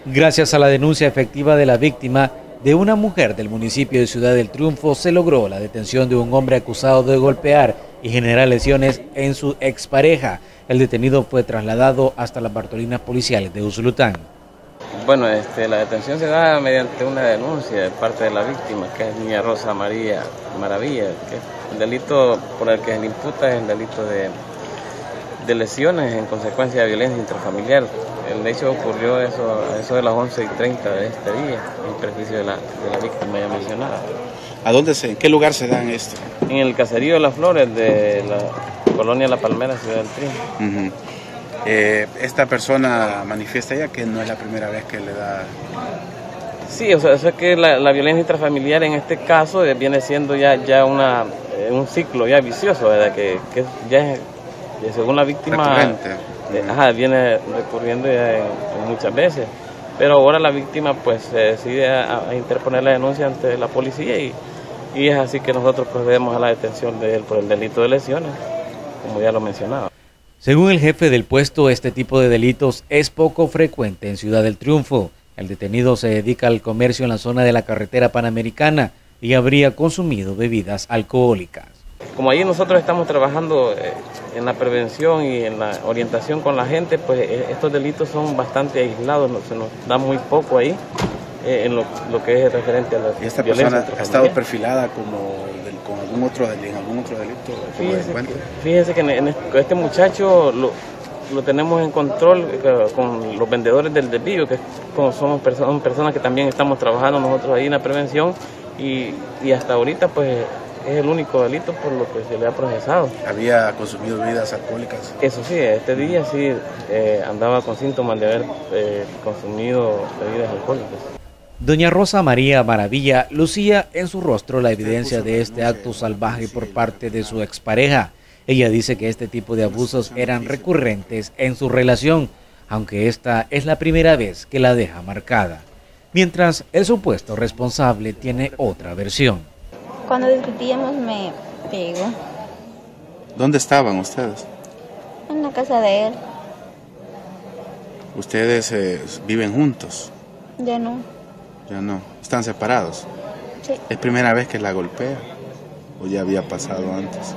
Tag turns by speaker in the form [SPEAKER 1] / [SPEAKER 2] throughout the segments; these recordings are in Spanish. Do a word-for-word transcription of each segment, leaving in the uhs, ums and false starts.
[SPEAKER 1] Gracias a la denuncia efectiva de la víctima, de una mujer del municipio de Ciudad del Triunfo, se logró la detención de un hombre acusado de golpear y generar lesiones en su expareja. El detenido fue trasladado hasta las Bartolinas policiales de Usulután.
[SPEAKER 2] Bueno, este, la detención se da mediante una denuncia de parte de la víctima, que es Doña Rosa María Maravilla, que el delito por el que se le imputa es el delito de, de lesiones en consecuencia de violencia intrafamiliar. El hecho ocurrió eso, a eso de las once y treinta de este día, en perjuicio de la, de la víctima ya mencionada.
[SPEAKER 3] ¿A dónde se, en qué lugar se dan esto?
[SPEAKER 2] En el caserío de Las Flores de la colonia La Palmera, Ciudad del Triunfo.
[SPEAKER 3] Uh-huh. eh, esta persona manifiesta ya que no es la primera vez que le da...
[SPEAKER 2] Sí, o sea, o sea que la, la violencia intrafamiliar en este caso eh, viene siendo ya, ya una, eh, un ciclo ya vicioso, ¿verdad? Que, que ya es, según la víctima...
[SPEAKER 3] Recurrente.
[SPEAKER 2] Eh, ajá, viene recurriendo ya en, en muchas veces, pero ahora la víctima pues se decide a, a interponer la denuncia ante la policía y, y es así que nosotros procedemos a la detención de él por el delito de lesiones, como ya lo mencionaba.
[SPEAKER 1] Según el jefe del puesto, este tipo de delitos es poco frecuente en Ciudad del Triunfo. El detenido se dedica al comercio en la zona de la carretera panamericana y habría consumido bebidas alcohólicas.
[SPEAKER 2] Como allí nosotros estamos trabajando eh, en la prevención y en la orientación con la gente, pues eh, estos delitos son bastante aislados, no, se nos da muy poco ahí eh, en lo, lo que es referente a la
[SPEAKER 3] ¿Y esta
[SPEAKER 2] violencia
[SPEAKER 3] persona ha estado perfilada como del, con algún otro, en algún otro delito?
[SPEAKER 2] Fíjese que, fíjese que en este, este muchacho lo, lo tenemos en control eh, con los vendedores del desvío, que como somos personas, personas que también estamos trabajando nosotros ahí en la prevención y, y hasta ahorita pues es el único delito por lo que se le ha procesado.
[SPEAKER 3] ¿Había consumido bebidas alcohólicas?
[SPEAKER 2] Eso sí, este día sí eh, andaba con síntomas de haber eh, consumido bebidas alcohólicas.
[SPEAKER 1] Doña Rosa María Maravilla lucía en su rostro la evidencia de este acto salvaje por parte de su expareja. Ella dice que este tipo de abusos eran recurrentes en su relación, aunque esta es la primera vez que la deja marcada. Mientras el supuesto responsable tiene otra versión.
[SPEAKER 4] Cuando discutíamos me pegó.
[SPEAKER 3] ¿Dónde estaban ustedes?
[SPEAKER 4] En la casa de él.
[SPEAKER 3] ¿Ustedes eh, viven juntos?
[SPEAKER 4] Ya no.
[SPEAKER 3] Ya no. ¿Están separados?
[SPEAKER 4] Sí.
[SPEAKER 3] ¿Es primera vez que la golpea? ¿O ya había pasado antes?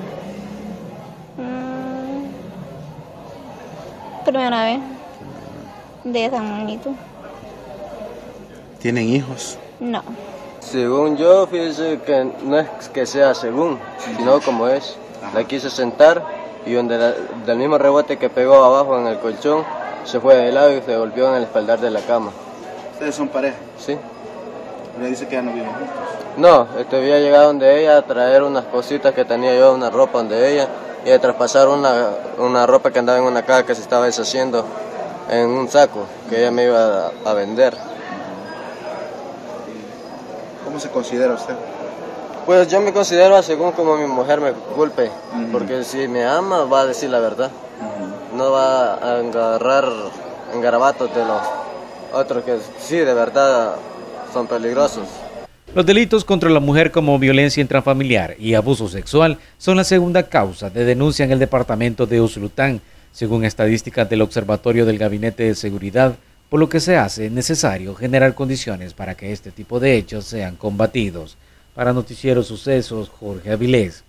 [SPEAKER 4] Mm, primera vez. De San Juanito.
[SPEAKER 3] ¿Tienen hijos?
[SPEAKER 4] No.
[SPEAKER 5] Según yo, fíjese que no es que sea según, sino como es. La quise sentar y donde la, del mismo rebote que pegó abajo en el colchón, se fue de lado y se golpeó en el espaldar de la cama.
[SPEAKER 3] ¿Ustedes son pareja?
[SPEAKER 5] Sí.
[SPEAKER 3] ¿Le dice que ya no viven juntos?
[SPEAKER 5] No, este, había llegado donde ella a traer unas cositas que tenía yo, una ropa donde ella, y a traspasar una, una ropa que andaba en una caja que se estaba deshaciendo en un saco que ella me iba a, a vender.
[SPEAKER 3] ¿Cómo se considera usted?
[SPEAKER 5] Pues yo me considero según como mi mujer me culpe, uh-huh. Porque si me ama va a decir la verdad, uh-huh. No va a agarrar en garabatos de los otros que sí de verdad son peligrosos.
[SPEAKER 1] Los delitos contra la mujer como violencia intrafamiliar y abuso sexual son la segunda causa de denuncia en el departamento de Usulután, según estadísticas del Observatorio del Gabinete de Seguridad, por lo que se hace necesario generar condiciones para que este tipo de hechos sean combatidos. Para Noticiero Sucesos, Jorge Avilés.